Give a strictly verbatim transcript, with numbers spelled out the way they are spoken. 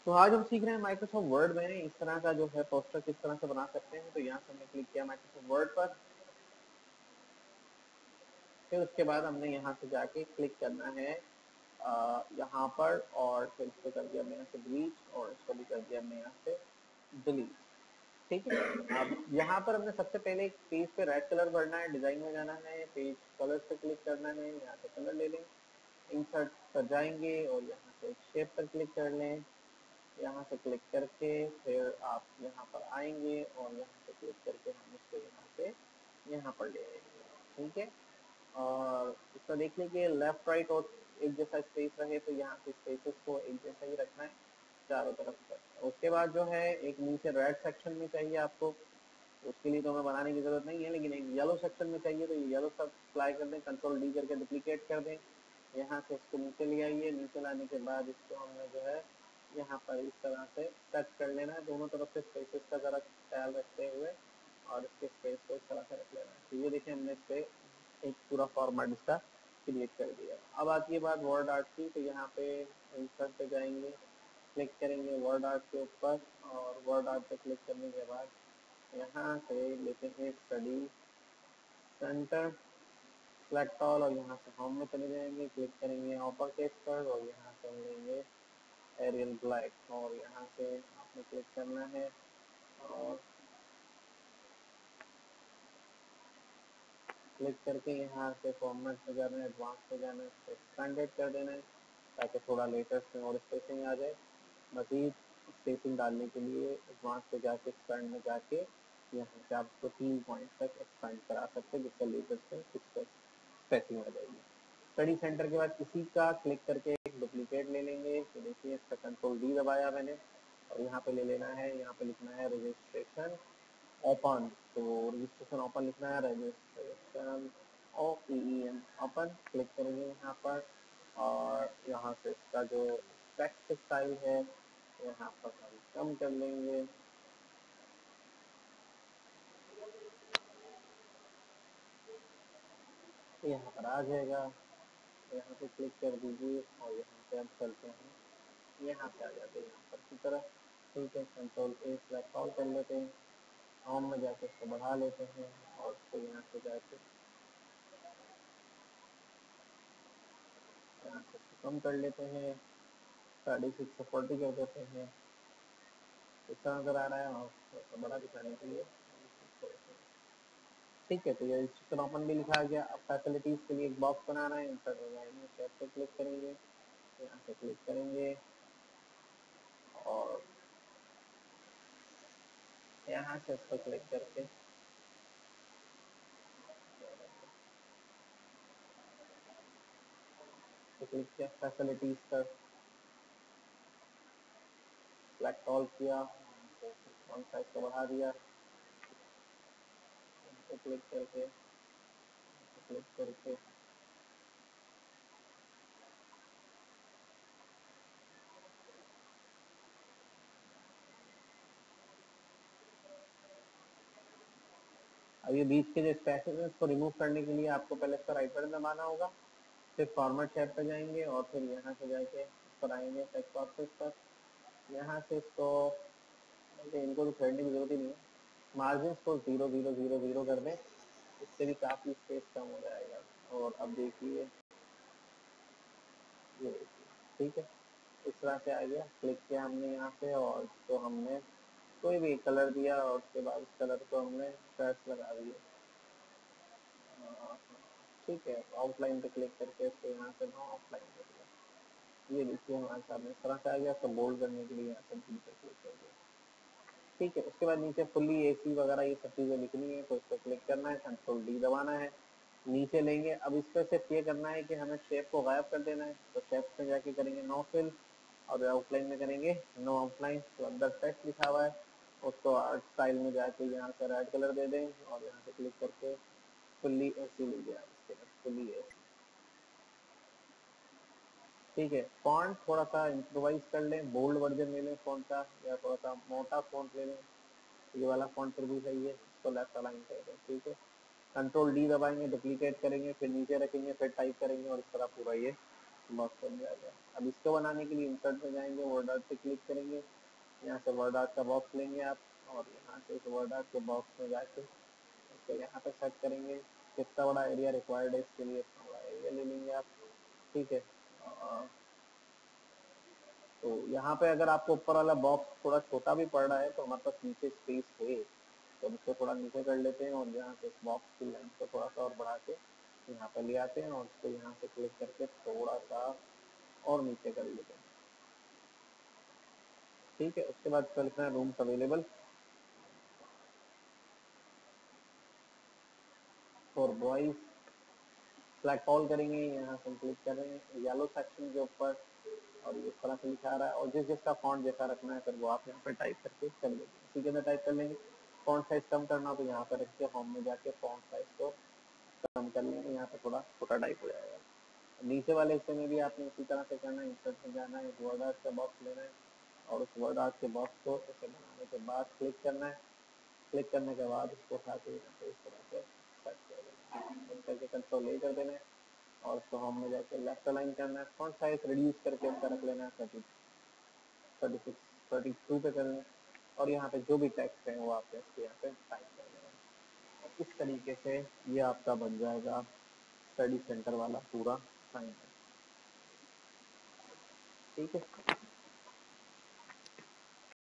तो आज हम सीख रहे हैं माइक्रोसॉफ्ट वर्ड में इस तरह का जो है पोस्टर किस तरह से बना सकते हैं। तो यहाँ से हमने क्लिक किया माइक्रोसॉफ्ट वर्ड पर, फिर उसके बाद हमने यहाँ से जाके क्लिक करना है आ, यहाँ पर, और फिर इसको कर दिया हमने यहाँ से डिलीट, और इसको भी कर दिया हमने यहाँ से डिलीट। ठीक है, अब यहाँ पर हमने सबसे पहले एक पेज पे रेड कलर भरना है, डिजाइन में जाना है, पेज कलर पे क्लिक करना है, यहाँ से कलर ले लें, इंसर्ट पर जाएंगे और यहाँ से शेप पर क्लिक कर लें। यहाँ से क्लिक करके फिर आप यहाँ पर आएंगे और यहाँ से क्लिक करके हम इसको यहाँ से यहाँ पर ले आएंगे। ठीक है, और इसका देख लीजिए लेफ्ट राइट और एक जैसा स्पेस रहे, तो यहाँ पे स्पेसेस को एक जैसा ही रखना है चारों तरफ पर। उसके बाद जो है एक नीचे रेड सेक्शन में चाहिए आपको, उसके लिए तो हमें बनाने की जरूरत नहीं है, लेकिन एक येलो सेक्शन में चाहिए, तो ये येलो सब अप्लाई कर दें, कंट्रोल डी करके डुप्लीकेट कर दें। यहाँ से इसको नीचे ले आइए, नीचे लाने के बाद इसको हमने जो है यहाँ पर इस तरह से टच कर लेना है, दोनों तरफ से स्पेसेस का जरा ख्याल रखते हुए, और इसके स्पेस को इस तरह से रख लेना है। तो ये देखिए हमने इस पे एक पूरा फॉर्मेट इसका क्रिएट कर दिया। अब आती है बात वर्ड आर्ट की, तो यहाँ पे इंसर्ट पे जाएंगे, क्लिक करेंगे वर्ड आर्ट के ऊपर, और वर्ड आर्ट पे क्लिक करने के बाद यहाँ से लेते हैं स्टडी सेंटर, सेलेक्ट ऑल, और यहाँ से होम में चले जाएंगे, क्लिक करेंगे अपर केस पर, और यहाँ से हम लेंगे एरियल ब्लैक, और यहाँ से आपने क्लिक करना है और क्लिक करके यहाँ से फॉर्मेट पे जाना है, एडवांस पे जाना है, एक्सपेंडेड कर देना है ताकि थोड़ा लेटेस्ट में और स्पेसिंग आ जाए। मजीद स्पेसिंग डालने के लिए एडवांस पे जाके एक्सपेंड में जाके यहाँ से आप इसको तीन पॉइंट तक एक्सपेंड करा सकते हैं, जिससे लेटेस्ट में स्पेसिंग आ जाएगी। स्टडी सेंटर के बाद इसी का क्लिक करके एक डुप्लीकेट ले लेंगे। तो देखिए इसका कंट्रोल डी दबाया मैंने, और यहाँ पे ले लेना है, यहाँ पे लिखना है रजिस्ट्रेशन ओपन, तो रजिस्ट्रेशन ओपन लिखना है, registration O P E N open, click करेंगे यहाँ पर, और यहाँ से इसका जो टेक्स्ट स्टाइल है यहाँ पर हम कम कर लेंगे, यहाँ पर आ जाएगा, यहाँ पे क्लिक कर दीजिए, और यहाँ से हम चलते हैं, यहाँ से आ जाते हैं यहाँ पर की तरफ। ठीक है, कंट्रोल ए सेलेक्ट ऑल कर लेते हैं, होम में जाके इसको बढ़ा लेते हैं, और उसको यहाँ से जाके यहाँ से कम कर लेते हैं, साढ़े सिक्स से फोर्टी कर देते हैं, इस तरह नजर आ रहा है, और बड़ा दिखाने के लिए। ठीक है, तो ये रजिस्ट्रेशन ओपन भी लिखा गया। अब फैसिलिटीज के लिए एक बॉक्स बनाना है, इंसर्ट हो जाएंगे, शेप पे क्लिक करेंगे, यहाँ से क्लिक करेंगे, और यहाँ से इस पर क्लिक करके तो क्लिक किया फैसिलिटीज पर, सेलेक्ट ऑल किया, वन साइज को बढ़ा दिया, क्लिक करके क्लिक करके अब ये बीच के जो स्पेसेस है उसको रिमूव करने के लिए आपको पहले इसका राइट बटन दबाना होगा, फिर फॉर्मेट शेप पे जाएंगे, और फिर यहाँ से जाके इस पर आएंगे टेक्स्ट बॉक्सेस पर, यहाँ से इसको इनको तो छेड़ने की जरूरत ही नहीं है, मार्जिन को जीरो जीरो जीरो जीरो कर दें, इससे भी काफी स्पेस कम हो जाएगा। और अब देखिए ये देखिए, ठीक है, इस तरह से आ गया। क्लिक किया हमने यहाँ पे, और तो हमने कोई भी कलर दिया, और उसके बाद उस कलर को हमने शर्ट्स लगा दिए। ठीक है, आउटलाइन पे क्लिक करके इसको यहाँ से नो आउटलाइन कर दिया। ये देखिए हमारे सामने इस तरह से आ गया। तो बोल्ड करने के लिए यहाँ से बी पे क्लिक कर दिया। ठीक है, उसके बाद नीचे फुल्ली एसी वगैरह ये सब चीजें लिखनी है, तो इस पर क्लिक करना है, कंट्रोल डी दबाना है, नीचे लेंगे। अब इस पर सिर्फ ये करना है कि हमें शेप को गायब कर देना है, तो शेप में जाके करेंगे नो फिल, और आउटलाइन में करेंगे नो आउटलाइन। तो अंदर टेक्स्ट लिखा हुआ है, उसको आर्ट स्टाइल में जाके यहाँ से रेड कलर दे दें, और यहाँ से क्लिक करके फुल्ली एसी ले गया, इसके बाद फुल्ली एसी। ठीक है, फॉन्ट थोड़ा सा इम्प्रोवाइज कर लें, बोल्ड वर्जन ले लें फॉन्ट का, या थोड़ा सा मोटा फॉन्ट ले लें, ये वाला फॉन्ट फिर भी सही है, इसको लेफ्ट अलाइन कर दें। ठीक है, कंट्रोल डी दबाएंगे, डुप्लीकेट करेंगे, फिर नीचे रखेंगे, फिर टाइप करेंगे, और इस तरह पूरा ये बॉक्स बन जाएगा। अब इसको बनाने के लिए इंसर्ट में जाएंगे, वर्ड आर्ट पे क्लिक करेंगे, यहाँ से वर्ड आर्ट का बॉक्स लेंगे आप, और यहाँ से इस वर्ड आर्ट के बॉक्स में जाके इसको यहाँ पे सेट करेंगे। कितना बड़ा एरिया रिक्वायर्ड है इसके लिए इतना बड़ा एरिया ले लेंगे आप, ठीक है। तो यहाँ पे अगर आपको ऊपर वाला बॉक्स थोड़ा छोटा भी पड़ रहा है तो हमारे पास नीचे स्पेस है, तो इसको थोड़ा नीचे कर लेते हैं और यहाँ से इस बॉक्स की लेंथ को थोड़ा सा और बढ़ा के यहाँ पे ले आते हैं और इसको यहाँ से क्लिक करके थोड़ा सा और नीचे कर लेते हैं, ठीक है। उसके बाद इसको लिखना है rooms available for boys, select all करेंगे, यहाँ से क्लिक कर रहे हैं येलो सेक्शन के ऊपर, और ये इस तरह से लिखा आ रहा है, और जिस जिसका फॉन्ट जैसा रखना है फिर वो आप यहाँ पे टाइप करके कर लेंगे। इसी के अंदर टाइप कर लेंगे। फॉन्ट साइज कम करना तो यहाँ पे रख के होम में जाके फॉन्ट साइज को कम कर लेंगे, यहाँ पे थोड़ा छोटा टाइप हो जाएगा। नीचे वाले हिस्से में भी आपने इसी तरह से करना है, इंसर्ट में जाना है, वर्ड आर्ट का बॉक्स लेना है और उस वर्ड आर्ट के बॉक्स को इसे बनाने के बाद क्लिक करना है। क्लिक करने के बाद इसको उठा के यहाँ पे इस तरह से सेट कर देना है, इस करके कंट्रोल ए कर देना है और उसको होम में जाके लेफ्ट अलाइन करना है। फॉन्ट साइज रिड्यूस करके इसका रख लेना है thirty thirty six thirty two पे करना है, और यहाँ पे जो भी टेक्स्ट है वो आपको इसके यहाँ पे टाइप कर देना है। इस तरीके से ये आपका बन जाएगा स्टडी सेंटर वाला पूरा साइन, ठीक है।